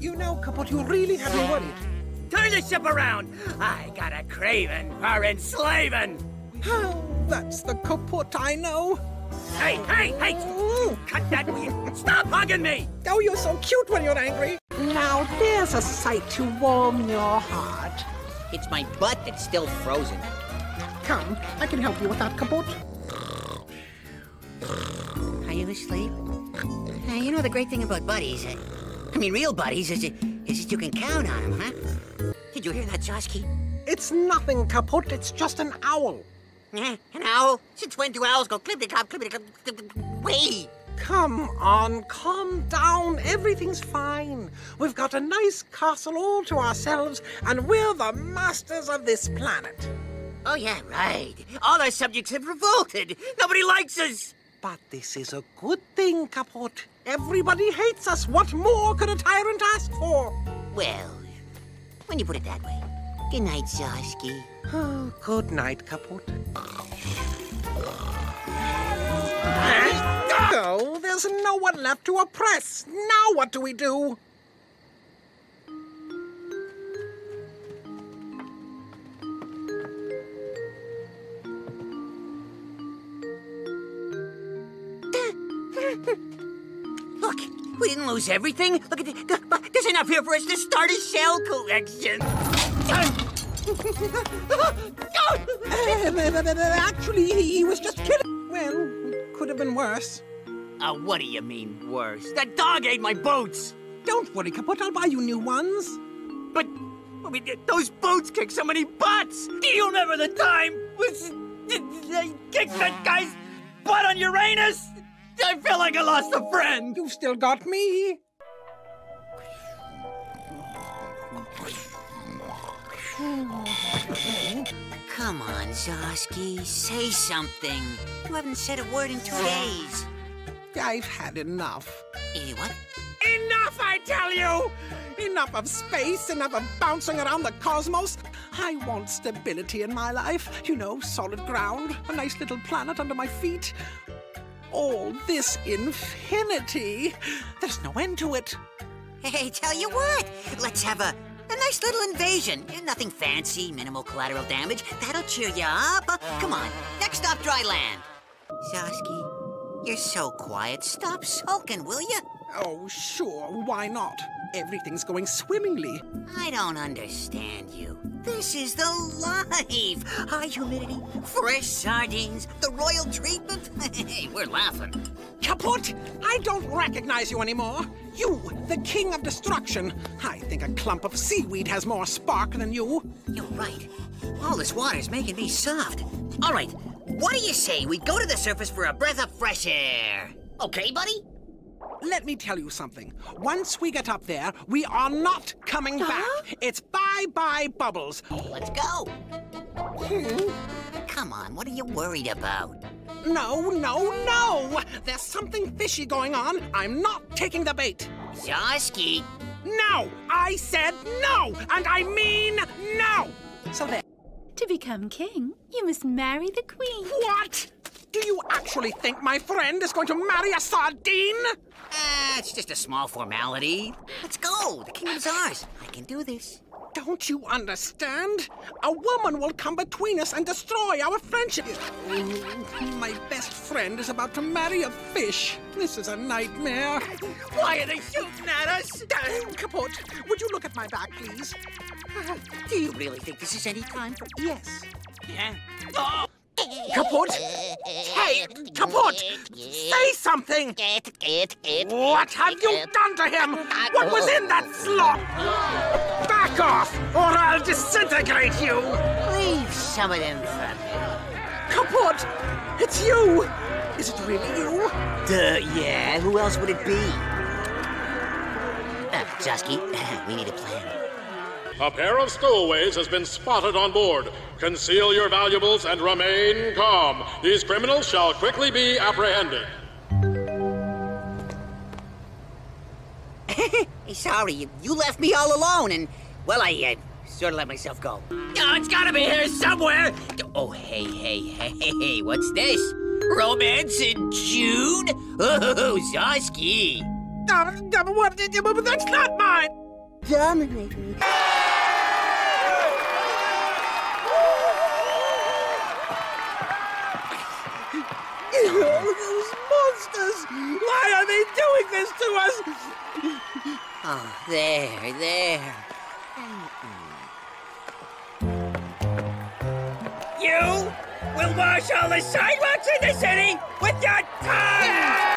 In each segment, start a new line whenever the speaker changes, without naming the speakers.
You know, Kaput, you really have me worried.
Turn the ship around. I got a craving for enslaving.
That's the Kaput I know.
Hey! Cut that! Stop hugging me!
Oh, you're so cute when you're angry. Now there's a sight to warm your heart.
It's my butt that's still frozen.
Come, I can help you with that, Kaput.
Are you asleep? You know the great thing about buddies, real buddies, is that you can count on them, huh? Did you hear that, Zosky?
It's nothing, Kaput. It's just an owl.
An owl? Since when do owls go clippity-clop, clippity-clop? Wait!
Come on, calm down. Everything's fine. We've got a nice castle all to ourselves, and we're the masters of this planet.
Oh, yeah, right. All our subjects have revolted. Nobody likes us.
But this is a good thing, Kaput. Everybody hates us. What more could a tyrant ask for?
Well, when you put it that way. Good night, Zosky.
Oh, good night, Kaput. Oh, there's no one left to oppress. Now what do we do?
Look, we didn't lose everything. Look at this. There's enough here for us to start a shell collection.
Actually, he was just kidding. Well, it could have been worse.
What do you mean, worse? That dog ate my boots!
Don't worry, Kaput. I'll buy you new ones.
But, those boots kick so many butts! Do you remember the time I kicked that guy's butt on Uranus? I feel like I lost a friend!
You've still got me.
Come on, Zosky, say something. You haven't said a word in 2 days.
I've had enough.
What?
Enough, I tell you! Enough of space, enough of bouncing around the cosmos. I want stability in my life. You know, solid ground, a nice little planet under my feet. All this infinity. There's no end to it.
Hey, tell you what, let's have a nice little invasion. Nothing fancy, minimal collateral damage. That'll cheer you up. Come on, next stop, dry land. Zosky, you're so quiet. Stop sulking, will you?
Oh, sure, why not? Everything's going swimmingly.
I don't understand you. This is the life. High humidity, fresh sardines, the royal treatment. Hey, we're laughing.
Kaput! I don't recognize you anymore. You, the king of destruction. I think a clump of seaweed has more spark than you.
You're right. All this water's making me soft. All right, what do you say we go to the surface for a breath of fresh air? Okay, buddy?
Let me tell you something. Once we get up there, we are not coming back. It's bye-bye bubbles.
Let's go. Come on, what are you worried about?
No. There's something fishy going on. I'm not taking the bait.
Zosky.
No! I said no! And I mean no! So there.
To become king, you must marry the queen.
What? Do you actually think my friend is going to marry a sardine?
It's just a small formality. Let's go. The kingdom's ours. I can do this.
Don't you understand? A woman will come between us and destroy our friendship. My best friend is about to marry a fish. This is a nightmare.
Why are they shooting at us?
Kaput, would you look at my back, please?
Do you really think this is any time for...
Yes.
Yeah. Oh.
Kaput! Hey, Kaput! Say something! What have you done to him? What was in that slop? Back off, or I'll disintegrate you!
Leave some of them from me.
Kaput! It's you! Is it really you?
Yeah, who else would it be? Zosky, we need a plan.
A pair of stowaways has been spotted on board. Conceal your valuables and remain calm. These criminals shall quickly be apprehended.
Hey, sorry, you left me all alone, and, well, I sort of let myself go. Oh, it's gotta be here somewhere! Oh, hey, what's this? Romance in June? Oh, Zosky!
That's not mine!
dominate me.
Oh, those monsters! Why are they doing this to us?
Oh, there.
You will wash all the sidewalks in the city with your tongue!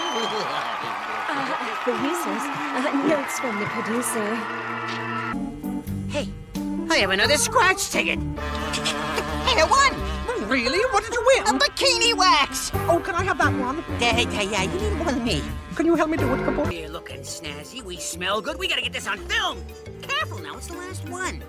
Producers, notes from the producer.
Hey, I have another scratch ticket. Hey, I won!
Really? What did you
A
win?
bikini wax!
Oh, can I have that one?
Yeah, you need more than me.
Can you help me do it, Kaput?
We're looking snazzy, we smell good, we gotta get this on film. Careful now, it's the last one.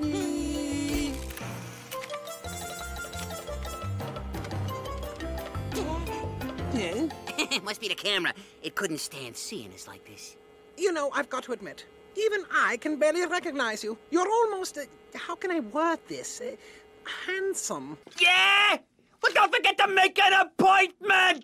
It must be the camera. It couldn't stand seeing us like this.
You know, I've got to admit, even I can barely recognize you. You're almost, how can I word this? Handsome.
Yeah! But don't forget to make an appointment!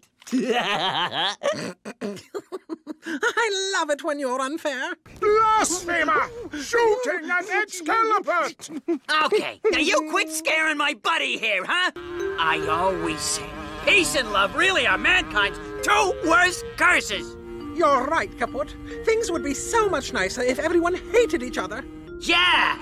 I love it when you're unfair.
Blasphemer! Shooting at Excalibur!
Okay, now you quit scaring my buddy here, huh? I always say, peace and love really are mankind's two worst curses.
You're right, Kaput. Things would be so much nicer if everyone hated each other.
Yeah!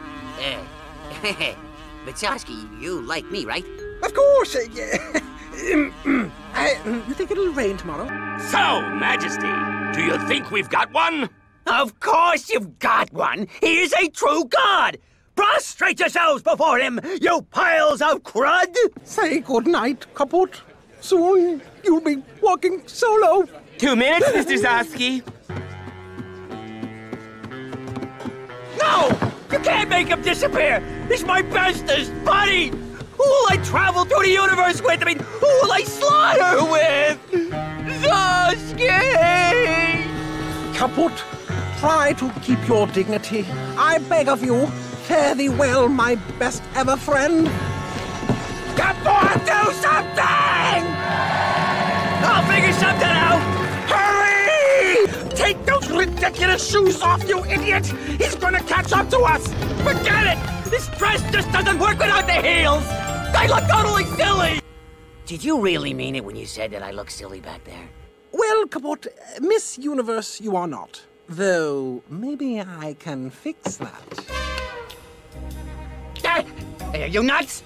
Wachowski, you like me, right?
Of course, yeah. You think it'll rain tomorrow?
So, Majesty, do you think we've got one?
Of course you've got one. He is a true god. Prostrate yourselves before him, you piles of crud.
Say goodnight, Kaput. Soon you'll be walking solo.
2 minutes, Mr. Zosky.
No! You can't make him disappear! He's my bestest buddy! Who will I travel through the universe with? I mean, who will I slaughter with? Zosky!
Kaput, try to keep your dignity. I beg of you. Fare thee well, my best ever friend.
Kaput, do something! I'll figure something out!
Hurry! Take those ridiculous shoes off, you idiot! He's gonna catch up to us!
Forget it! This dress just doesn't work without the heels! I look totally silly! Did you really mean it when you said that I look silly back there?
Well, Kaput, Miss Universe you are not. Though, maybe I can fix that.
Are you nuts?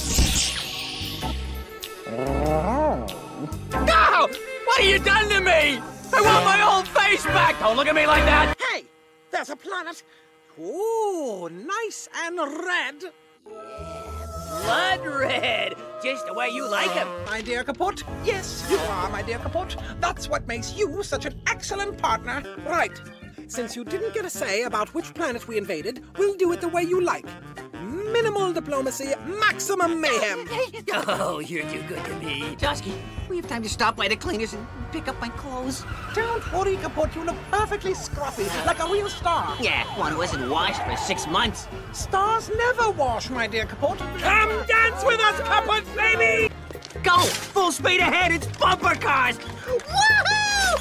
Oh.
No! What have you done to me? I want my old face back! Don't look at me like that!
Hey, there's a planet. Ooh, nice and red.
Blood red! Just the way you like him.
My dear Kaput, yes, you are, my dear Kaput. That's what makes you such an excellent partner. Right, since you didn't get a say about which planet we invaded, we'll do it the way you like. Minimal diplomacy, maximum mayhem.
Oh, you're too good to me.
Zosky, we have time to stop by the cleaners and pick up my clothes.
Don't worry, Kaput, you look perfectly scruffy, like a real star.
Yeah, one who hasn't washed for 6 months.
Stars never wash, my dear Kaput.
Come dance with us, Kaput, baby! Go! Full speed ahead, it's bumper cars! Woohoo!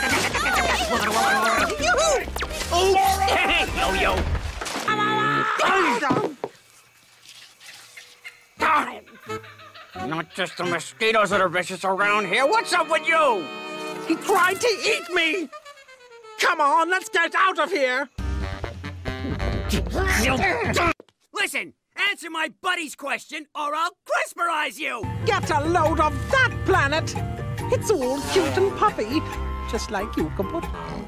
Oops! Hey, yo-yo! Not just the mosquitoes that are vicious around here. What's up with you?
He tried to eat me! Come on, let's get out of here!
Listen, answer my buddy's question or I'll crisperize you!
Get a load of that planet! It's all cute and puffy, just like you, Kaput.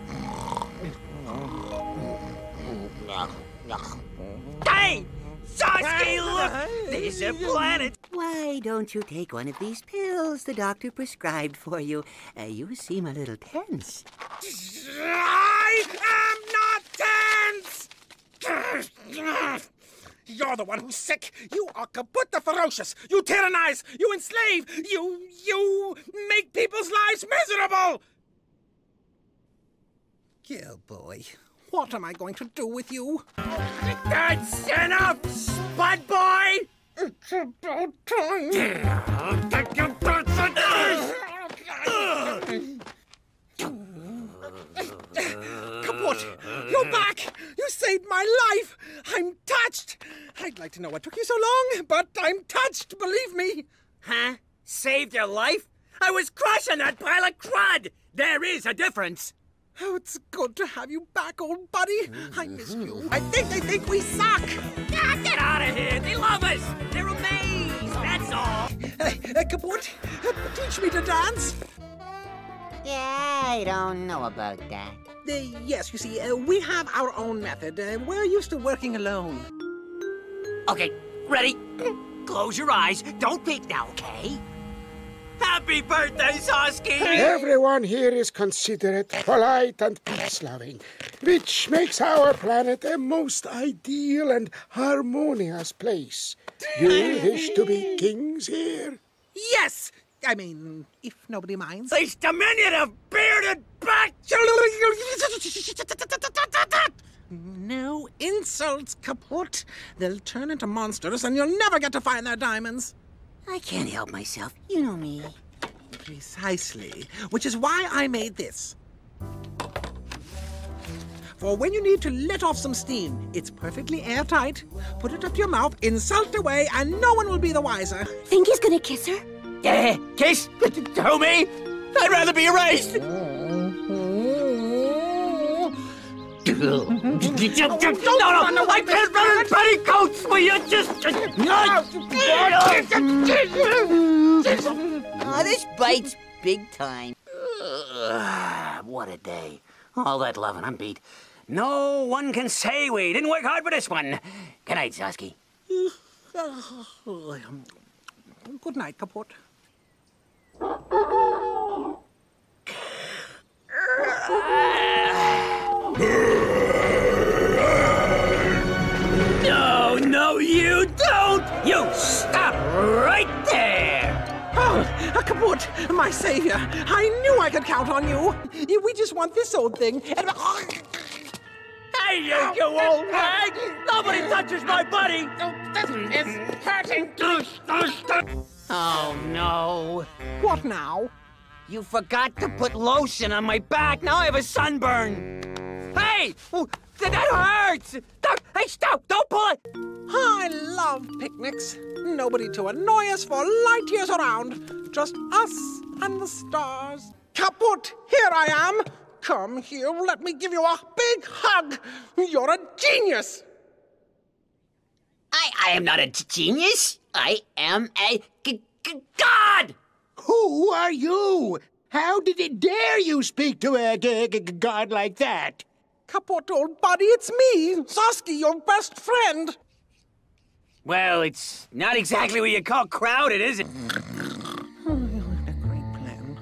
Hey! Zosky, look! There's a planet!
Why don't you take one of these pills the doctor prescribed for you? You seem a little tense.
I am not tense! You're the one who's sick. You are Kaput the Ferocious. You tyrannize. You enslave. You make people's lives miserable. Oh, boy. What am I going to do with you?
That's enough, Spud Boy!
It's about time. Kaput, Kaput! You're back! You saved my life! I'm touched! I'd like to know what took you so long, but I'm touched, believe me!
Huh? Saved your life? I was crushing that pile of crud! There is a difference.
Oh, it's good to have you back, old buddy. I miss you. I think they think we suck.
Ah, get out of here! They love us! They're amazed, that's all!
Kaput, teach me to dance.
Yeah, I don't know about that.
Yes, you see, we have our own method. We're used to working alone.
Okay, ready? Close your eyes. Don't peek now, okay? Happy birthday, Sosky!
Everyone here is considerate, polite, and peace-loving, which makes our planet a most ideal and harmonious place. You wish to be kings here?
Yes! I mean, if nobody minds.
These diminutive bearded bat!
No insults, Kaput. They'll turn into monsters and you'll never get to find their diamonds.
I can't help myself. You know me.
Precisely. Which is why I made this. For when you need to let off some steam, it's perfectly airtight. Put it up your mouth, insult away, and no one will be the wiser.
Think he's gonna kiss her?
Yeah, kiss? Who, me? I'd rather be erased! No, I can't run in petticoats! Will you just...
Oh, this bites big time.
What a day. All that loving, I'm beat. No one can say we didn't work hard for this one. Good night, Sosky.
Good night, Kaput.
No, you don't! You stop right there!
Oh, Kaput, my savior. I knew I could count on you. We just want this old thing.
Hey, you old rag! Nobody touches my buddy!
This is hurting.
Oh, no.
What now?
You forgot to put lotion on my back. Now I have a sunburn. Hey! That hurts! Hey, stop! Don't pull it!
I love picnics. Nobody to annoy us for light years around. Just us and the stars. Kaput, here I am. Come here, let me give you a big hug. You're a genius.
I am not a genius. I am a god!
Who are you? How did it dare you speak to a god like that?
Kaput, old buddy, it's me, Sosky, your best friend.
Well, it's not exactly what you call crowded, is it?
A great plan.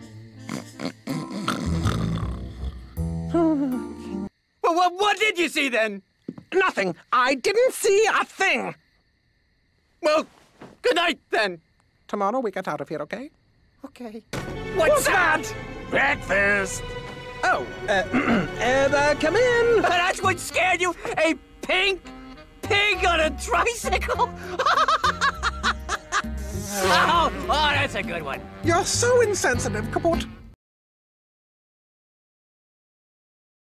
Well, what did you see then?
Nothing. I didn't see a thing.
Well, good night then.
Tomorrow we get out of here, okay? Okay.
What's that?
Breakfast!
Oh, come in.
That's what scared you? A pink pig on a tricycle? Oh, that's a good one.
You're so insensitive, Kaput.